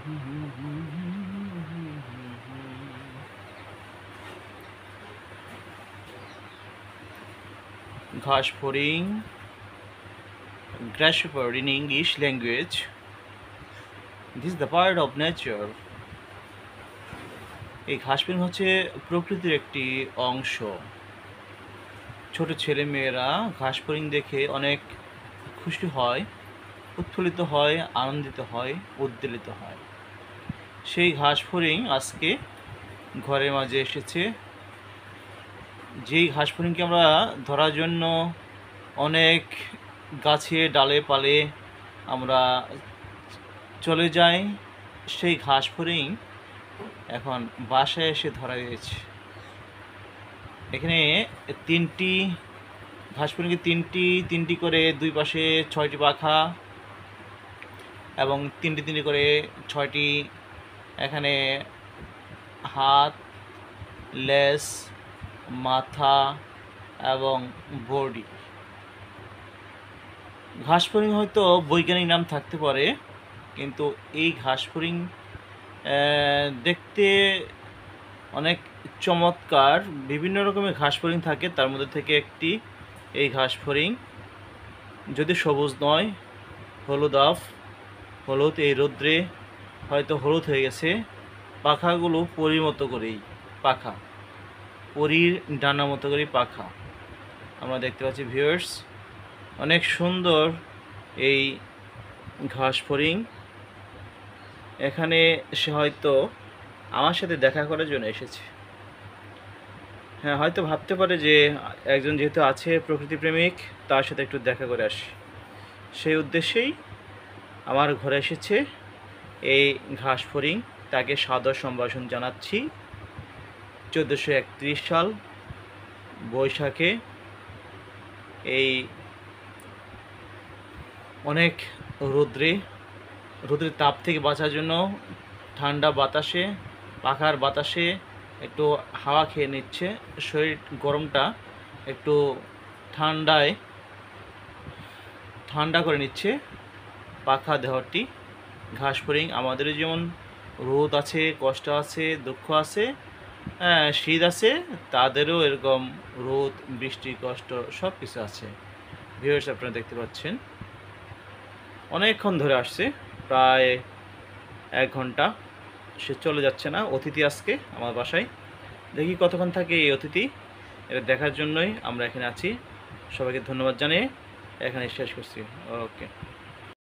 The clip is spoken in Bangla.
ঘাসফড়িং, grasshopper in English language. This is the part of nature. এই ঘাসফড়িং হচ্ছে প্রকৃতির একটি অংশ। ছোট ছেলে মেয়েরা ঘাসফড়িং দেখে অনেক খুশি হয়, উৎফুল্লিত হয়, আনন্দিত হয়, উদ্বেলিত হয়। সেই ঘাসফড়িং আজকে ঘরের মাঝে এসেছে। যেই ঘাসফড়িংকে আমরা ধরার জন্য অনেক গাছে ডালে পালে আমরা চলে যাই, সেই ঘাসফড়িং এখন বাসায় এসে ধরা দিয়েছে। এখানে তিনটি ঘাসফড়িংয়ে তিনটি করে দুই পাশে 6টি পাখা এবং তিনটি করে 6টি এখানে হাত, লেজ, মাথা এবং বডি। ঘাসফড়িং হয়তো বৈজ্ঞানিক নাম থাকতে পারে, কিন্তু এই ঘাসফড়িং দেখতে অনেক চমৎকার। বিভিন্ন রকমের ঘাসফড়িং থাকে, তার মধ্যে থেকে একটি এই ঘাসফড়িং। যদি সবুজ নয়, হলুদ, এই রৌদ্রে হয়তো হলুদ হয়ে গেছে। পাখাগুলো পরীর মতো করেই পাখা, পরীর ডানার মতো করেই পাখা আমরা দেখতে পাচ্ছি। ভিউয়ার্স, অনেক সুন্দর এই ঘাসফড়িং। এখানে সে হয়তো আমার সাথে দেখা করার জন্য এসেছে। হ্যাঁ, হয়তো ভাবতে পারে যে একজন যেহেতু আছে প্রকৃতি প্রেমিক, তার সাথে একটু দেখা করে আসি, সেই উদ্দেশ্যেই আমার ঘরে এসেছে এই ঘাসফড়িং। তাকে সাদর সম্ভাষণ জানাচ্ছি। 1431 সাল বৈশাখে এই অনেক রোদের তাপ থেকে বাঁচার জন্য ঠান্ডা বাতাসে, পাখার বাতাসে একটু হাওয়া খেয়ে নিচ্ছে। শরীর গরমটা একটু ঠান্ডা করে নিচ্ছে পাখা দেহটি। ঘাসফড়িং আমাদের যেমন রোদ আছে, কষ্ট আছে, দুঃখ আছে, শীত আছে, তাদেরও এরকম রোদ, বৃষ্টি, কষ্ট সব কিছু আছে। ভিউয়ার্স, আপনারা দেখতে পাচ্ছেন অনেকক্ষণ ধরে আসছে, প্রায় 1 ঘন্টা। সে চলে যাচ্ছে না। অতিথি আজকে আমার বাসায়। দেখি কতক্ষণ থাকে এই অতিথি, এটা দেখার জন্যই আমরা এখানে আছি। সবাইকে ধন্যবাদ জানিয়ে এখানে শেষ করছি। ওকে।